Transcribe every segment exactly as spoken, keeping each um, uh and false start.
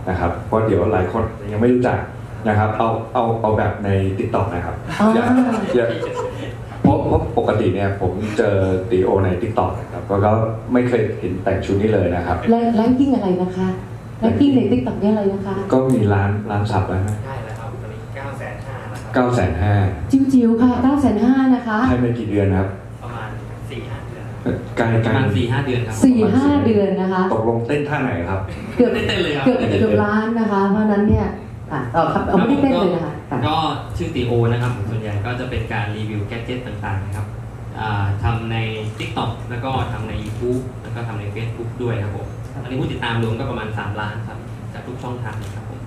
นะครับเพราะเดี๋ยวหลายคนยังไม่รู้จักนะครับเอาเอาเอาแบบใน ติ๊กต็อก นะครับอย่าอย่าเพราะเพราะปกติเนี่ยผมเจอตีโอใน ติ๊กต็อก นะครับแล้วก็ไม่เคยเห็นแต่งชุดนี้เลยนะครับแรงกิ้งอะไรนะคะแรงกิ้งใน ติ๊กต็อก นี่อะไรนะคะก็มีล้านล้านซับแล้วนะใช่แล้วครับตอนนี้เก้าแสนห้าแล้วครับเก้าแสนห้าจิ๋วๆค่ะเก้าแสนห้านะคะใช่ไม่กี่เดือนครับประมาณสี่ห้าเดือนใกล้ประมาณสี่ห้าเดือนครับสี่ห้าเดือนนะคะตกลงเต้นท่าไหนครับเกือบเต้นเลยครับเกือบเกือบล้านนะคะเพราะนั้นเนี่ยอ่ะต่อครับเอาไม่ได้เต้นเลยนะคะก็ชื่อตีโอนะครับส่วนใหญ่ก็จะเป็นการรีวิวแกดเจ็ตต่างๆนะครับทำใน ติ๊กต็อก แล้วก็ทำใน ยูทูบ แล้วก็ทำใน เฟซบุ๊ก ด้วยครับผมตอนนี้ผู้ติดตามรวมก็ประมาณสามล้านครับจากทุกช่องทางนะครับผม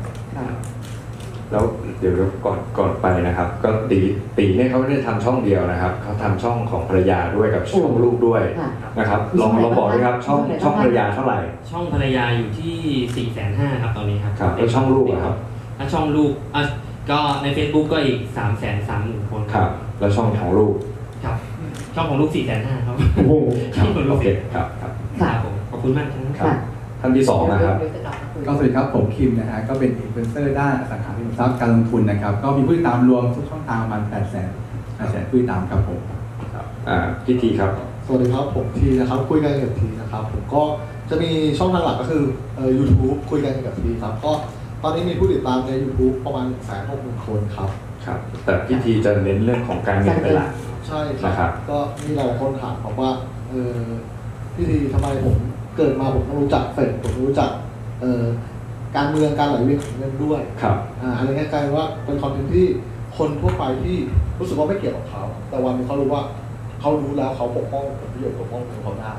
แล้วเดี๋ยวก่อนก่อนไปนะครับก็ตีตีเนี่ยเขาไม่ได้ทำช่องเดียวนะครับเขาทำช่องของภรรยาด้วยกับช่องลูกด้วยนะครับลองลองบอกเลยครับช่องช่องภรรยาเท่าไหร่ช่องภรรยาอยู่ที่สี่แสนห้าครับตอนนี้ครับครับแล้วช่องลูกครับถ้าช่องลูกอ่ะก็ใน เฟซบุ๊ก ก็อีกสามแสนสามหมื่นคนครับแล้วช่องของลูกครับช่องของลูกสี่แสนห้าครับโอ้โหช่องของลูกครับครับครับผมขอบคุณมากครับท่านที่สองนะครับก็สวัสดีครับผมคิมนะฮะก็เป็นอินฟลูเอนเซอร์ด้านอสังหาริมทรัพย์การลงทุนนะครับก็มีผู้ติดตามรวมทุกช่องทางประมาณแปดแสนแปดแสนผู้ติดตามครับผมครับอ่าพี่ทีครับสวัสดีครับผมทีนะครับคุยกันกับทีนะครับผมก็จะมีช่องทางหลักก็คือเอ่อ ยูทูบ คุยกันกับทีครับก็ตอนนี้มีผู้ติดตามใน ยูทูบ ประมาณ หนึ่งแสนหกหมื่น คนครับครับแต่พี่ทีจะเน้นเรื่องของการเงินเป็นหลักใช่ครับก็มีหลายคนถามผมว่าเออพี่ทีทำไมผมเกิดมาผมต้องรู้จักเฟดผมรู้จักเอ่อการเมืองการไหลเวียนของเงินด้วยครับอ่าอะไรเงี้ยกลายว่าเป็นคอนเทนต์ที่คนทั่วไปที่รู้สึกว่าไม่เกี่ยวกับเขาแต่วันนี้เขารู้ว่าเขารู้แล้วเขาปกป้องผลประโยชน์ปกป้องเงินเขาได้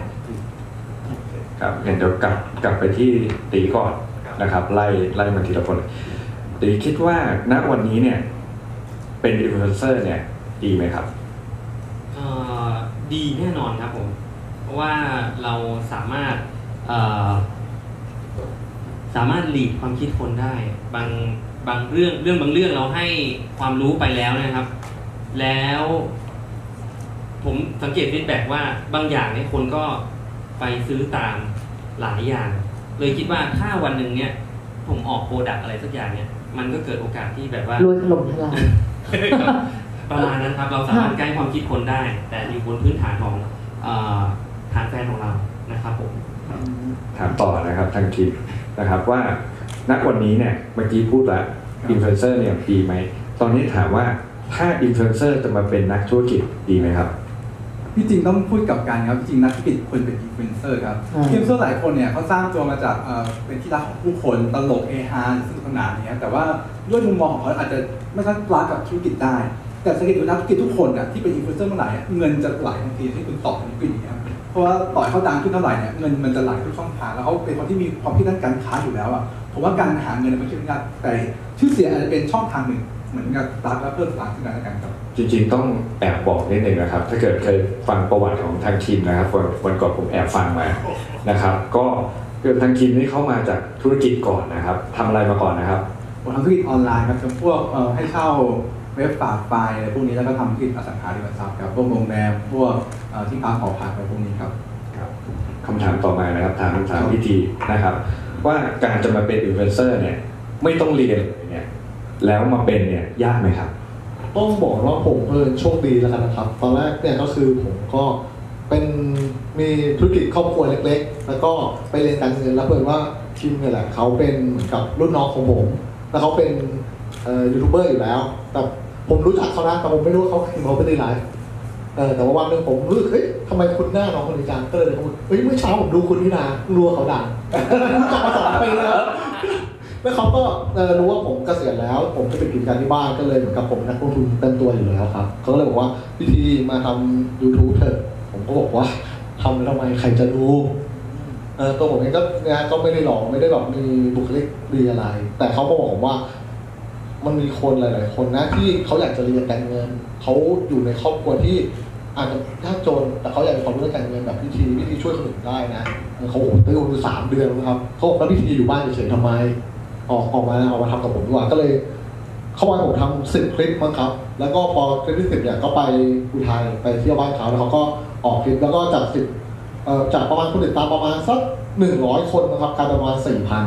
ครับเดี๋ยวกลับกลับไปที่ตีก่อนนะครับไล่ไล่มาทีละคนตีคิดว่าณวันนี้เนี่ยเป็นอินฟลูเอนเซอร์เนี่ยดีไหมครับเอ่อดีแน่นอนครับผมเพราะว่าเราสามารถเอ่อสามารถหลีดความคิดคนได้บางบางเรื่องเรื่องบางเรื่องเราให้ความรู้ไปแล้วนะครับ แล้วผมสังเกตฟีดแบ็กว่าบางอย่างเนี่ยคนก็ไปซื้อตามหลายอย่างเลยคิดว่าถ้าวันหนึ่งเนี่ยผมออกโปรดักต์อะไรสักอย่างเนี่ยมันก็เกิดโอกาสที่แบบว่ารวยถล่มทลายประมาณนั้นครับเราสามารถใกล้ความคิดคนได้แต่อยู่บนพื้นฐานของฐานแฟนของเรานะครับผมถามต่อนะครับทางทีมนะครับว่าณวันนี้เนี่ยเมื่อกี้พูดแล้วอินฟลูเอนเซอร์เนี่ยดีไหมตอนนี้ถามว่าถ้าอินฟลูเอนเซอร์จะมาเป็นนักธุรกิจดีไหมครับที่จริงต้องพูดกับการครับจริงนักธุรกิจควรเป็นอินฟลูเอนเซอร์ครับอินฟลูเอนเซอร์หลายคนเนี่ยเขาสร้างตัวมาจากเป็นที่รักของผู้คนตลกเฮฮาสนุกสนานเนี่ยแต่ว่าด้วยมุมมองของเขาอาจจะไม่ใช่รักกับธุรกิจได้แต่สังเกตดูนักธุรกิจทุกคนอ่ะที่เป็นอินฟลูเอนเซอร์เมื่อไหร่เงินจะไหลทันทีที่คุณต่อธุรกิจนี้ครับเพราะว่าต่อเขาดังขึ้นเท่าไหร่เนี่ยเงินมันจะไหลทุกช่องทางแล้วเขาเป็นคนที่มีความคิดด้านการค้าอยู่แล้วอ่ะผมว่าการหาเงินมันไม่ใช่ยากแต่ชื่อเสียงอาจจะเป็นช่องทางหนึ่งเหมือนกับรักและเพิ่มรักขึ้นมาแล้วกันครับจริงๆต้องแอบบอกนิดนึงนะครับถ้าเกิดเคยฟังประวัติของทางทีมนะครับวันก่อนผมแอบฟังมานะครับก็คือทางทีมนี้เข้ามาจากธุรกิจก่อนนะครับทำอะไรมาก่อนนะครับผมทำธุรกิจออนไลน์ครับพวกให้เช่าเว็บฝากไฟล์อะไรพวกนี้แล้วก็ทำธุรกิจอสังหาริมทรัพย์ครับพวกโรงแรมพวกที่พักหอพักอะไรพวกนี้ครับคำถามต่อมานะครับถามถามพี่ทีนะครับว่าการจะมาเป็นอินฟลูเอนเซอร์เนี่ยไม่ต้องเรียนเนี่ยแล้วมาเป็นเนี่ยยากไหมครับต้องบอกว่าผมเพิ่นโชคดีแล้วกันนะครับตอนแรกเนี่ยก็คือผมก็เป็นมีธุรกิจครอบครัวเล็กๆแล้วก็ไปเรียนการเงินแล้วเพิ่นว่าทีมเนี่ยแหละเขาเป็นเหมือนกับรุ่นน้องของผมแล้วเขาเป็นยูทูบเบอร์อยู่แล้วแต่ผมรู้จักเขานะแต่ผมไม่รู้ว่าเขาเขาเป็นไลฟ์เออแต่ว่าวันหนึ่งผมรู้สึกเฮ้ยทำไมคุณหน้าน้องคนนี้จังก็เลยเขาบอกเฮ้ยเมื่อเช้าผมดูคุณนี่นารัวเขาดังรู้จักมาสองปีแล้วแล้วเขาก็รู้ว่าผมเกษียณแล้วผมจะไปกิจการที่บ้านก็เลยเหมือนกับผมนักลงทุนเต็มตัวอยู่แล้วครับเขาก็เลยบอกว่าวิธีมาทำ ยูทูบ เถอะผมก็บอกว่าทำแล้วทำไมใครจะดูเออตัวผมเองก็เนี่ยก็ไม่ได้หล่อไม่ได้แบบมีบุคลิกดีอะไรแต่เขาบอกผมว่ามันมีคนหลายๆคนนะที่เขาอยากจะเรียนการเงินเขาอยู่ในครอบครัวที่อาจจะยากจนแต่เขาอยากมีความรู้เรื่องการเงินแบบวิธีวิธีช่วยคนอื่นได้นะเขาบอกตื้อสามเดือนนะครับเขาบอกแล้ววิธีอยู่บ้านเฉยๆทำไมออกออกมาออกมาทำกับผมดีกว่าก็เลยเข้าไปผมทำสิบคลิปมั้งครับแล้วก็พอคลิปที่สิบเนี่ยก็ไปอุทัยไปเที่ยวบ้านเขาแล้วเขาก็ออกคลิปแล้วก็จากสิบจากประมาณคนติดตามประมาณสักหนึ่งร้อยคนนะครับกลายเป็นประมาณสี่พัน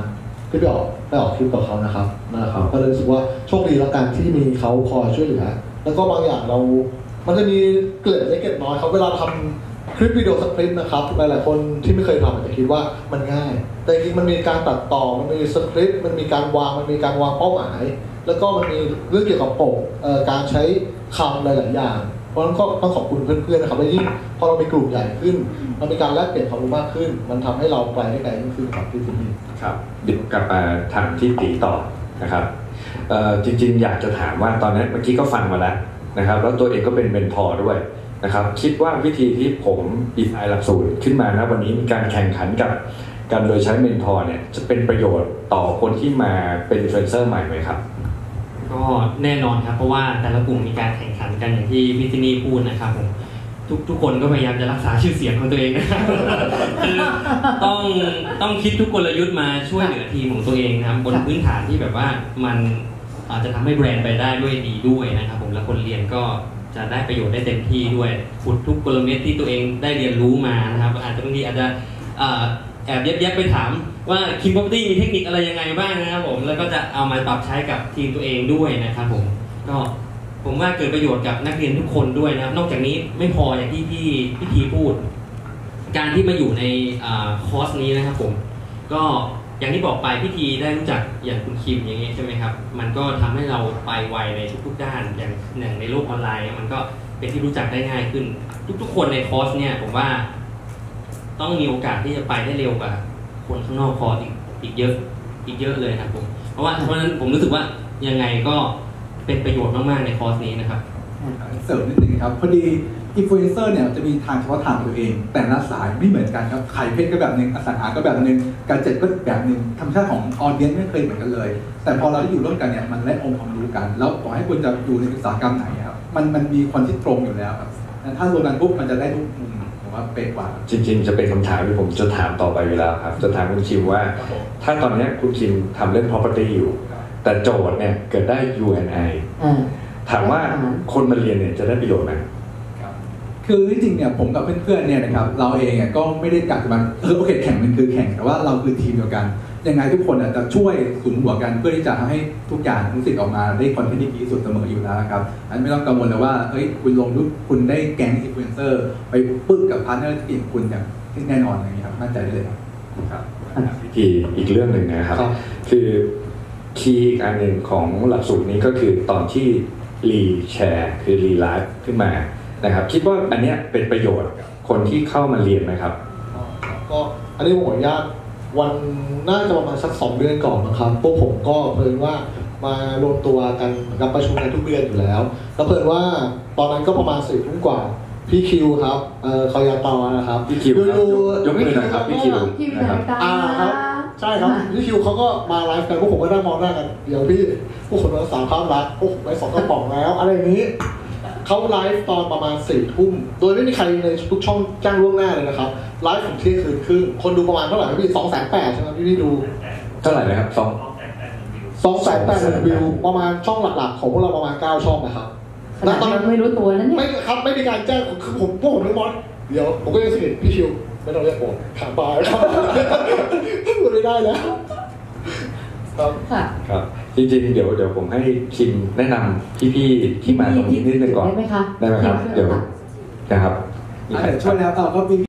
ที่ไปออกไปออกคลิปกับเขานะครับนะครับก็เลยรู้สึกว่าโชคดีแล้วกันที่มีเขาคอยช่วยเหลือแล้วก็บางอย่างเรามันจะมีเกล็ดเล็กเกล็ดน้อยครับเวลาทำคลิปวิดีโอสคริปต์นะครับหลายๆคนที่ไม่เคยทำอาจจะคิดว่ามันง่ายแต่จริงๆมันมีการตัดต่อมันมีสคริปต์มันมีการวางมันมีการวางเป้าหมายแล้วก็มันมีเรื่องเกี่ยวกับปกการใช้คำหลายๆอย่างเพราะฉะนั้นก็ต้องขอบคุณเพื่อนๆนะครับและยิ่งพอเรามีกลุ่มใหญ่ขึ้นเรามีการแลกเปลี่ยนความรู้มากขึ้นมันทำให้เราไปได้ไกลยิ่งขึ้นครับที่ที่นี่ครับดิบกลับมาถามที่ตีต่อนะครับจริงๆอยากจะถามว่าตอนนี้เมื่อกี้ก็ฟังมาแล้วนะครับแล้วตัวเองก็เป็นเมนทอร์ด้วยนะครับคิดว่าวิธีที่ผมดีไซน์หลักสูตรขึ้นมานะวันนี้มีการแข่งขันกับการโดยใช้เมนทอร์เนี่ยจะเป็นประโยชน์ต่อคนที่มาเป็นอินฟลูเอนเซอร์ใหม่ไหมครับก็แน่นอนครับเพราะว่าแต่ละกลุ่มมีการแข่งขันกันอย่างที่พี่ที่นี่พูดนะครับผมทุกทุกคนก็พยายามจะรักษาชื่อเสียงของตัวเองนะครับคือต้องต้องคิดทุกกลยุทธ์มาช่วยเหลือทีมของตัวเองนะครับบนพื้นฐานที่แบบว่ามันอาจจะทำให้แบรนด์ไปได้ด้วยดีด้วยนะครับผมและคนเรียนก็จะได้ประโยชน์ได้เต็มที่ด้วยฝึกทุกกลเม็ดที่ตัวเองได้เรียนรู้มานะครับอาจจะบางทีอาจจะแอบแยบๆไปถามว่าคิม Property มีเทคนิคอะไรยังไงบ้างนะครับผมแล้วก็จะเอามาปรับใช้กับทีมตัวเองด้วยนะครับผมก็ผมว่าเกิดประโยชน์กับนักเรียนทุกคนด้วยนะครับนอกจากนี้ไม่พออย่างที่พี่พี่ทีพูดการที่มาอยู่ในคอร์สนี้นะครับผมก็อย่างที่บอกไปพี่ทีได้รู้จักอย่างคุณคิมอย่างนี้ใช่ไหมครับมันก็ทำให้เราไปไวในทุกๆด้านอย่างอย่างในโลกออนไลน์มันก็เป็นที่รู้จักได้ง่ายขึ้นทุกๆคนในคอร์สเนี่ยผมว่าต้องมีโอกาสที่จะไปได้เร็วกว่าคนข้างนอกคอร์สอีกอีกเยอะอีกเยอะเลยครับผมเพราะว่าเพราะฉะนั้นผมรู้สึกว่ายังไงก็เป็นประโยชน์มากๆในคอร์สนี้นะครับเสริมนิดนึงครับพอดีอินฟลูเอนเซอร์เนี่ยจะมีทางเฉพาะทางตัวเองแต่ละสายไม่เหมือนกันครับขายเพชรก็แบบนึงอสังหาก็แบบนึงการจัดก็แบบนึงธรรมชาติของออเดียนไม่เคยเหมือนกันเลยแต่พอเราได้อยู่ร่วมกันเนี่ยมันได้องค์ความรู้กันแล้วขอให้คุณจะอยู่ในอุตสาหกรรมไหนครับมันมันมีคนที่ตรงอยู่แล้วครับถ้ารวมกันปุ๊บมันจะได้ทุกมุมผมว่าเป๊ะกว่าจริงๆจะเป็นคำถามที่ผมจะถามต่อไปเวลาครับจะถามคุณคิมว่าถ้าตอนนี้คุณคิมทำเรื่อง property อยู่แต่โจทย์เนี่ยเกิดได้ ยู แอนด์ ไอ ถามว่าคนมาเรียนเนี่ยจะได้ประโยชน์ไหมคือที่จริงเนี่ยผมกับเพื่อนๆเนี่ยนะครับเราเองก็ไม่ได้กะจะมาเออโอเคแข่งมันคือแข่งแต่ว่าเราคือทีมเดียวกันยังไงทุกคนจะช่วยสุนหัวกันเพื่อที่จะทำให้ทุกอย่างทุกสิ่งออกมาได้คอนเทนต์ที่ดีที่สุดเสมออยู่แล้วครับอันไม่ต้องกังวลเลยว่าเฮ้ยคุณลงทุกคุณได้แก๊งอินฟลูเอนเซอร์ไปปึ๊กกับพาร์ทเนอร์ที่คุณอย่างที่แน่นอนอย่างนี้ครับมั่นใจได้เลยครับวิธีอีกเรื่องหนึ่งนะครับคือคีย์อีกอันหนึ่งของหลักสูตรนี้ก็คือตอนที่รีแชร์คือรีไลฟ์ขึ้นมานะครับคิดว่าอันนี้เป็นประโยชน์คนที่เข้ามาเรียนไหมครับก็อันนี้ผมขออนุญาตวันน่าจะประมาณสักสองเดือนก่อนนะครับพวกผมก็เพิ่งว่ามารวมตัวกันกับประชุมกันทุกเดือนอยู่แล้วแล้วเพิ่งว่าตอนนั้นก็ประมาณสี่ทุ่มกว่าพี่คิวครับเอ่อเขายาตอนะครับพี่คิวครับยกมือหน่อยครับพี่คิวนะครับอ่าครับใช่ครับพี่คิวเขาก็มาไลฟ์กันพวกผมก็นั่งมองหน้ากันเดี๋ยวพี่พวกคนมาสามภาพรักพวกผมไปสองกระป๋องแล้วอะไรอย่างนี้เขาไลฟ์ตอนประมาณสี่ทุ่มโดยไม่มีใครในทุกช่องจ้างล่วงหน้าเลยนะครับไลฟ์ถึงเที่ยงคืนครึ่งคนดูประมาณเท่าไหร่พี่สองแสนแปดใช่ไหมพี่พี่ดูเท่าไหร่นะครับสองสองแสนแปดวิวประมาณช่องหลักๆของพวกเราประมาณเก้าช่องนะครับณตอนนั้นไม่รู้ตัวนั่นเนี่ยไม่ครับไม่มีการแจ้งคือผมพวกผมนึกมอสเดี๋ยวผมก็ยังสนิทพี่ชิวไม่ต้องเรียกผมขาบายครับพูดไม่ได้แล้วครับครับจริงๆเดี๋ยวเดี๋ยวผมให้คิมแนะนำพี่ๆที่มาตรงนี้นิดนึงก่อนได้ไหมคะได้ไหมครับเดี๋ยวนะครับช่วยแล้วเราก็